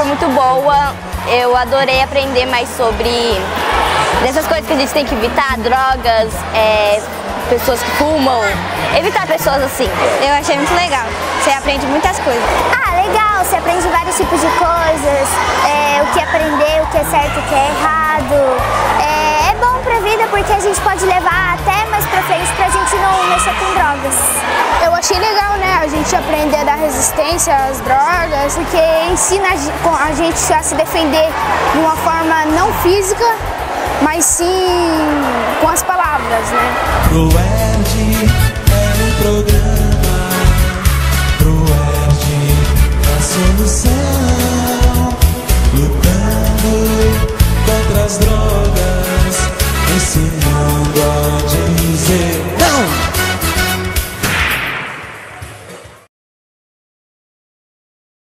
foi muito boa. Eu adorei aprender mais sobre dessas coisas que a gente tem que evitar, drogas, pessoas que fumam, evitar pessoas assim. Eu achei muito legal, você aprende muitas coisas. Ah, legal, você aprende vários tipos de coisas, o que aprender, o que é certo, o que é errado. É bom pra vida porque a gente pode levar até mais pra frente pra gente não mexer com drogas. Eu achei legal, né, a gente aprender a dar resistência às drogas, porque ensina a gente a se defender de uma forma não física, mas sim com as palavras, né?